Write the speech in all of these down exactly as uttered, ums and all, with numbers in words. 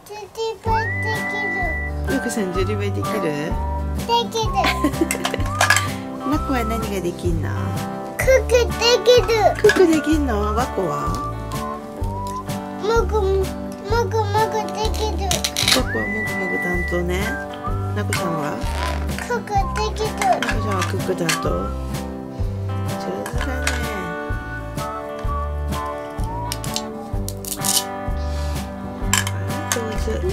なこさんジュリバイできる？ できる。 なこは何ができんの？ クックできる。 クックできんの？わこは？ もぐもぐもぐできる。 わこはもぐもぐ担当ね。なこさんは？ クックできる。 なこさんはクック担当。上手だね。上手。も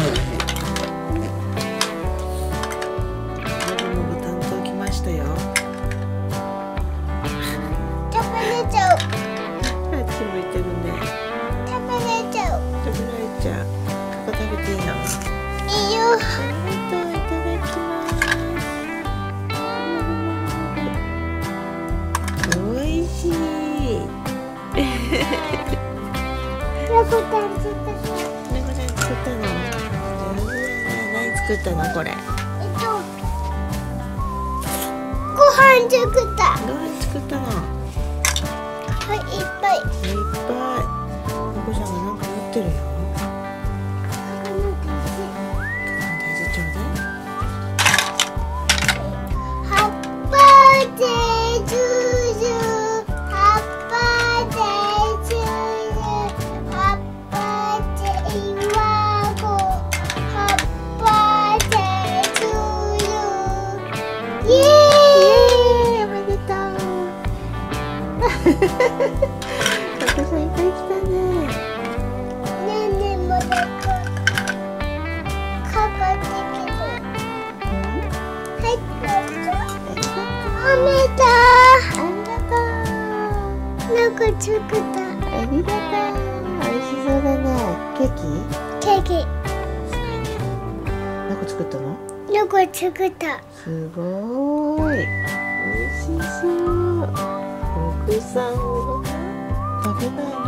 ぐもぐ担当来ましたよ。 食べれちゃう。 あっち向いてるね。 食べれちゃう。 食べられちゃう。ここ食べていいの？ いいよ。 ありがとう。いただきます。おいしい。 なこたん作った。 なこちゃん作ったの？上手だね。何作ったのこれ？ えっとご飯作った。 ご飯作ったの？ はい、いっぱい。 いっぱい。なこちゃんがなんか持ってるよ。大事ちょうだい。 葉っぱでジュージュ葉っぱでジュージュ葉っぱで岩子葉っぱでジュージュイエーイ。 おめでとう。なこさんいっぱい来たね。 ねえねえもだかかかってきる。はい、どうぞ。おめでとう。 ありがとう。 なんか作った。 ありがとう。美味しそうだね。ケーキ？ ケーキ。 なんか作ったの？ なんか作った。 すごーい。美味しそう。奥さんは食べないの？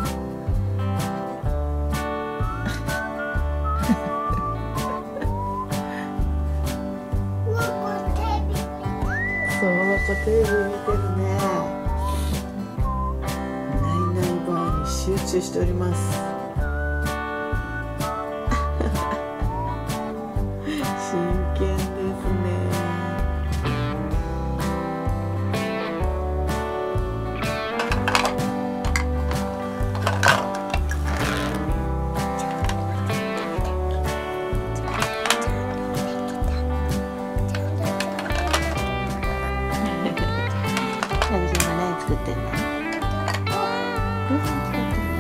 わこテレビ見てる。 そう、わこテレビ見てるね。ナイナイバーに集中しております。真剣ですね。なぎさんが何作ってんの？ご飯作ってんの？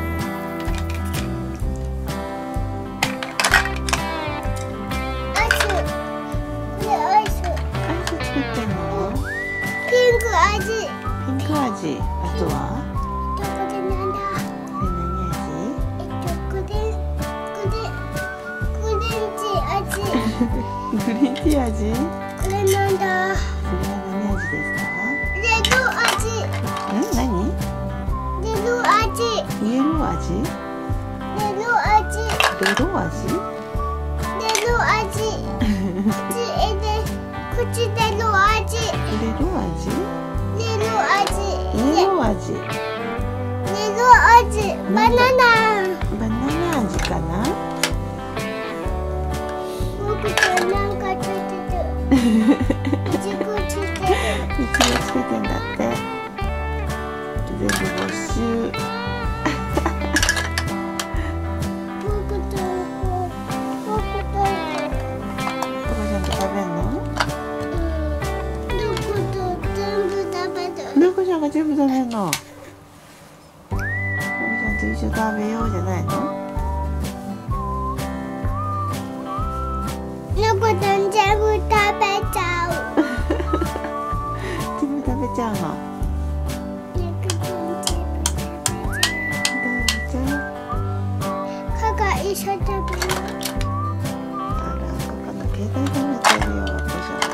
アイス。これアイス。 アイス作ってんの？ ピンク味。 ピンク味。あとは？ どこでなんだ。 これ何味？ えっとグリーングリーングリーンティー味。 グリーンティー味？ これなんだ。 それは何味ですか？ レッド味。 ん？何？ レッド味。 イエロー味？ レッド味。 レロ味？ レッド味。口えで口での味。 レロ味？ レッド味。 イエロー味？ レッド味。バナナ。 バナナ味かな？ 僕となんかついてる。いちごついてる。 いちごつけてんだって。全部没収。 僕と僕とおばちゃんと食べんの？ どこと全部食べた。 なこちゃんが全部食べんの？なこちゃんと一緒食べようじゃないの？ のこちゃん全部食べちゃう。 全部食べちゃうの？ のこちゃん全部食べちゃう。 どうちゃん？ かが一緒食べる。 あら、パパの携帯食べてるよ、お子さん。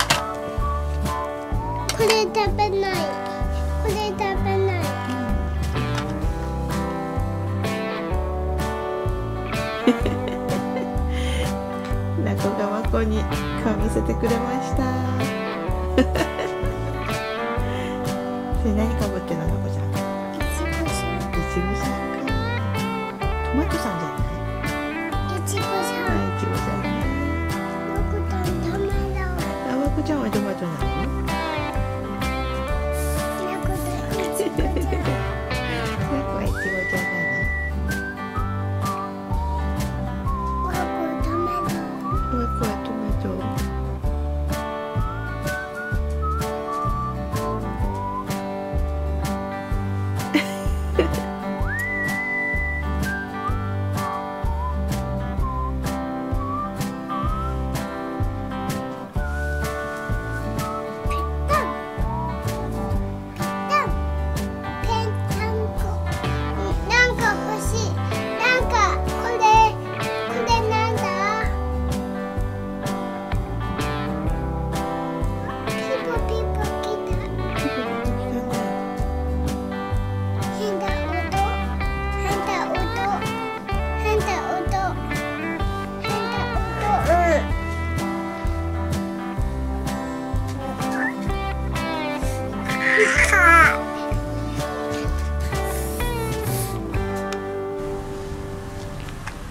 これ食べない。これ食べない。 なこがわこにかぶせてくれました。それ何かぶってるの、なこちゃん？ いちごさん。 いちごさんか。トマトさんじゃない？ いち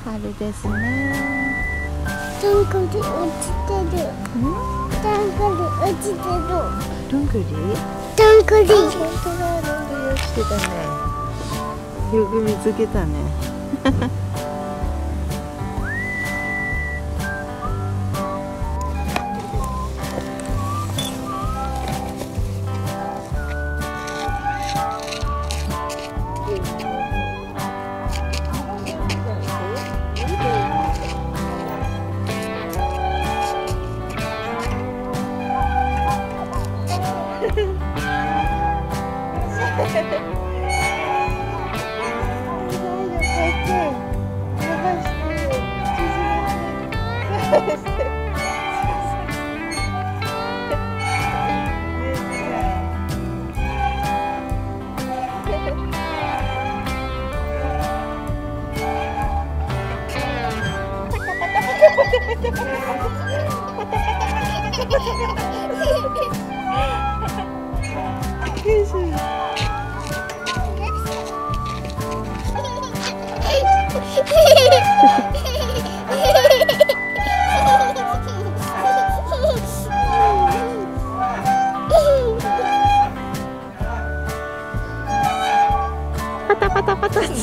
春ですね。 どんぐり落ちてる。どんぐり落ちてる。 どんぐり？ どんぐり。 本当だ、どんぐり落ちてたね。よく見つけたね。パタパタパタ落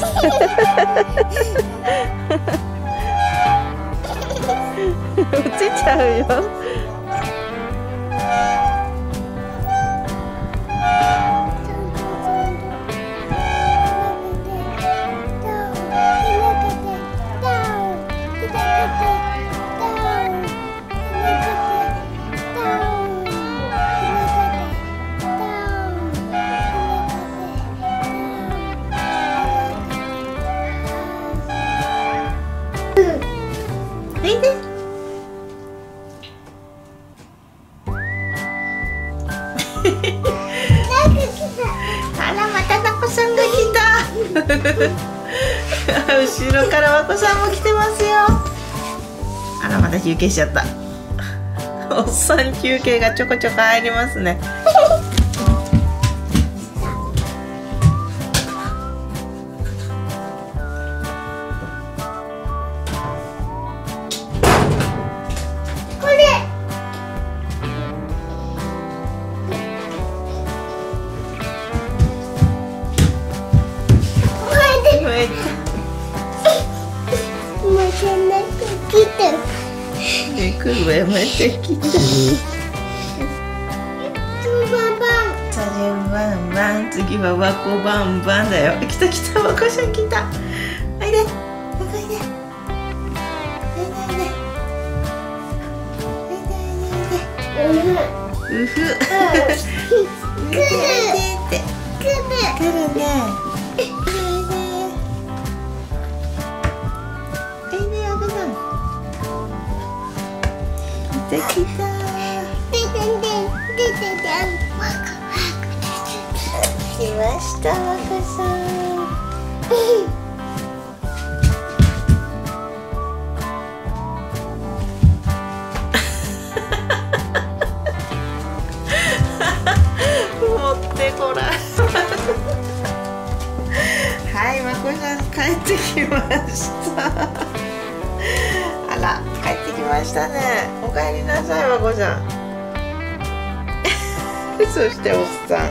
ちちゃうよ。あら、またなこさんが来た。後ろからわこさんも来てますよ。あら、また休憩しちゃった。おっさん休憩がちょこちょこ入りますね。くるやめてきた。さじゅんバンバン、次はわこバンバンだよ。来た来た、わこちゃん来た。おいで、おいで、おいで、おいで、おいで、おいで、うふ、くる、くる、くるね。できた。来ました、わこさん。持ってこら。はい、わこさん帰ってきました。あら、帰ってきましたね。お帰りなさい、わこさん。そしておっさん。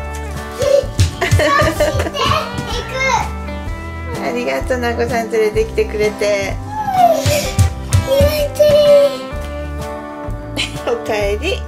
ありがとう、なこさん連れてきてくれて。おかえり。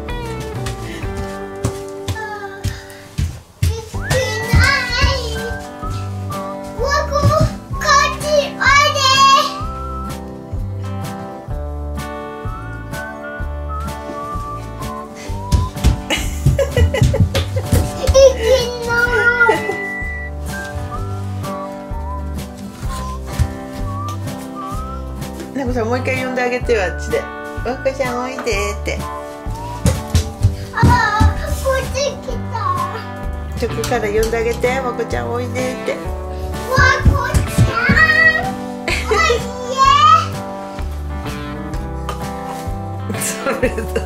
なこさん、もう一回呼んであげてよ、あっちで。わこちゃんおいでって。 ああ、こっち来た。 そこから呼んであげて、わこちゃんおいでって。 わこちゃん、おいで。それだ。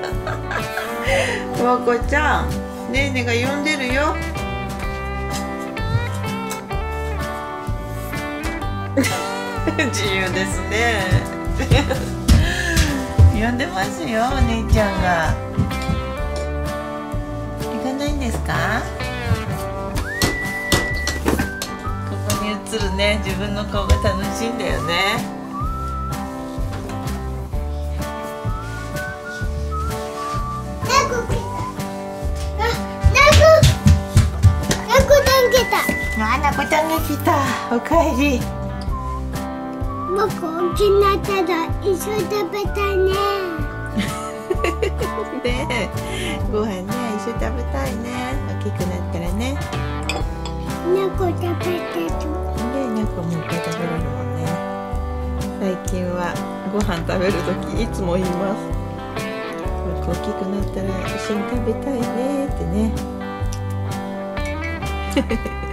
わこちゃん、ねえねえが呼んでるよ。 自由ですね。呼んでますよ、お姉ちゃんが。行かないんですか？ここに映るね、自分の顔が楽しいんだよね。あ、なこちゃんが来た。おかえり。 僕大きなったら一緒に食べたいね。 ねえ、ご飯ね、一緒に食べたいね。大きくなったらね。 猫食べてる。 ね、猫もいっぱい食べれるもんね。最近はご飯食べるときいつも言います。僕大きくなったら一緒に食べたいねってね。